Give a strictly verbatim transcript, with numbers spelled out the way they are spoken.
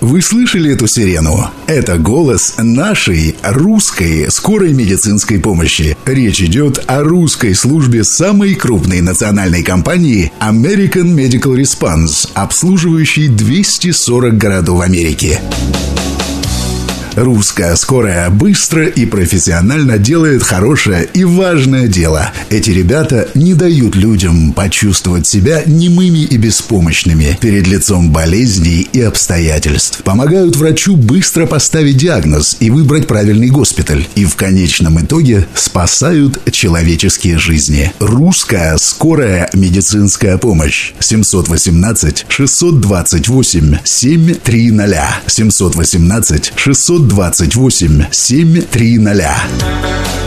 Вы слышали эту сирену? Это голос нашей русской скорой медицинской помощи. Речь идет о русской службе самой крупной национальной компании American Medical Response, обслуживающей двести сорок городов Америки. Русская скорая быстро и профессионально делает хорошее и важное дело. Эти ребята не дают людям почувствовать себя немыми и беспомощными перед лицом болезней и обстоятельств. Помогают врачу быстро поставить диагноз и выбрать правильный госпиталь. И в конечном итоге спасают человеческие жизни. Русская скорая медицинская помощь. семь один восемь шестьсот двадцать восемь семь три ноль. семь один восемь шестьсот двадцать восемь семь три ноль.